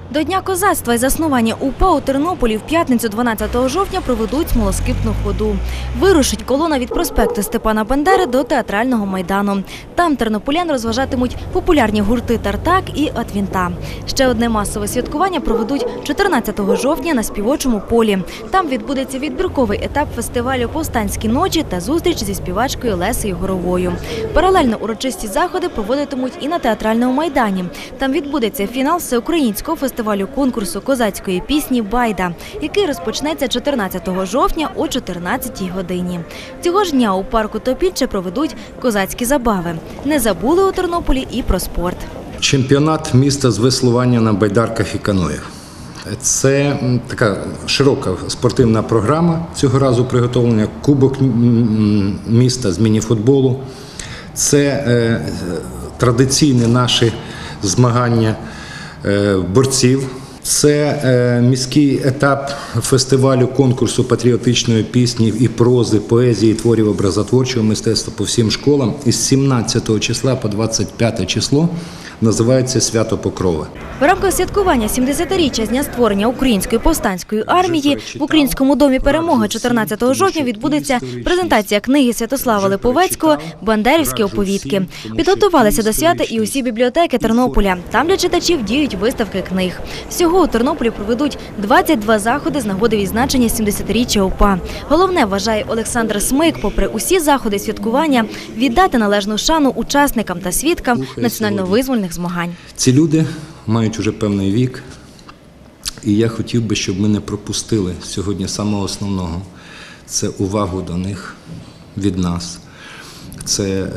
До Дня козацтва і заснування УПА у Тернополі в п'ятницю 12 жовтня проведуть смолоскипну ходу. Вирушить колона від проспекту Степана Бандери до Театрального майдану. Там тернополян розважатимуть популярні гурти «Тартак» і «Атвінта». Ще одне масове святкування проведуть 14 жовтня на Співочому полі. Там відбудеться відбірковий етап фестивалю «Повстанські ночі» та зустріч зі співачкою Лесею Горовою. Паралельно урочисті заходи проводитимуть і на Театральному майдані. Там відбудеться фінал всеукраїнського фестивалю конкурсу козацької пісні «Байда», який розпочнеться 14 жовтня о 14-й годині. Цього ж дня у парку Топільче проведуть козацькі забави. Не забули у Тернополі і про спорт. Чемпіонат міста з веслування на байдарках і каноях. Це така широка спортивна програма, цього разу приготовлення, кубок міста з мініфутболу. Це традиційні наші змагання борців. Це міський етап фестивалю конкурсу патріотичної пісні і прози, поезії, творів образотворчого мистецтва по всім школам. Із 17 числа по 25 число називається «Свято Покрови». В рамках святкування 70-річчя з дня створення Української повстанської армії в Українському домі перемоги 14 жовтня відбудеться презентація книги Святослава Липовецького «Бандерівські оповідки». Підготувалися до свята і усі бібліотеки Тернополя. Там для читачів діють виставки книг. Всього у Тернополі проведуть 22 заходи з нагоди відзначення 70-річчя УПА. Головне, вважає Олександр Смик, попри усі заходи святкування, віддати належну шану учасникам та свідкам національно-визвольних змагань. Ці люди мають уже певний вік, і я хотів би, щоб ми не пропустили сьогодні самого основного – це увагу до них від нас. Це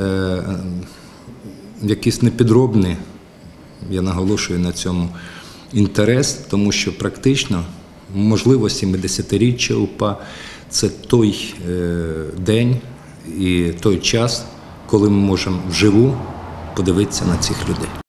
якийсь непідробний, я наголошую на цьому, інтерес, тому що практично можливо 70-річчя УПА – це той день і той час, коли ми можемо вживу подивитися на цих людей.